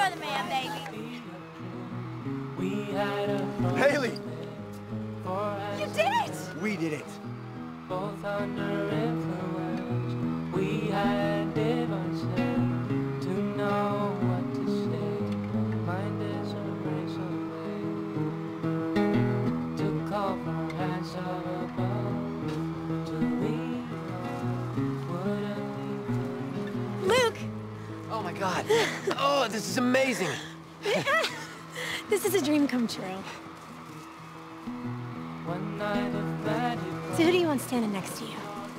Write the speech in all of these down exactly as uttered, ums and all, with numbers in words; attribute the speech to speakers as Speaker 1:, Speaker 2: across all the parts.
Speaker 1: You're the man, baby.
Speaker 2: Haley!
Speaker 1: You did it!
Speaker 2: We did it.
Speaker 3: Both under influence, we had differences to know what to say. Mind is a razor blade to call for hands of above. To lean on, wouldn't
Speaker 1: Luke!
Speaker 2: Oh my God. Oh, this is amazing.
Speaker 1: This is a dream come true.
Speaker 3: one night of magic.
Speaker 1: So who do you want standing next to you?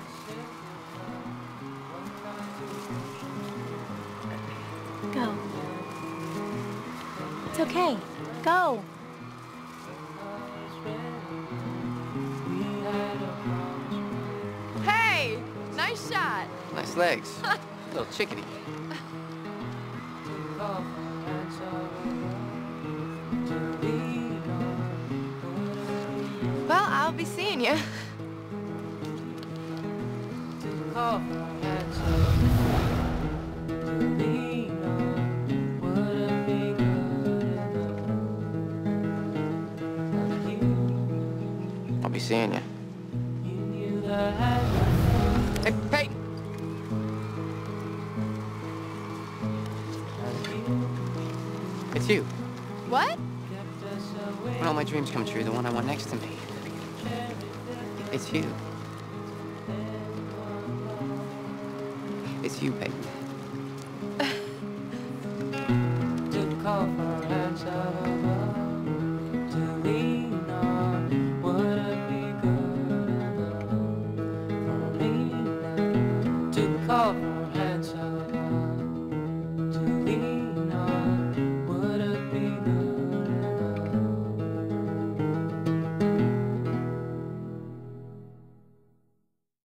Speaker 1: Go. It's okay. Go.
Speaker 4: Hey! Nice shot.
Speaker 2: Nice legs. Little chickadee.
Speaker 4: Well, I'll be seeing you.
Speaker 2: I'll be seeing you. Hey, Peyton! It's you.
Speaker 4: What?
Speaker 2: When all my dreams come true, the one I want next to me. It's you. It's you, Peyton.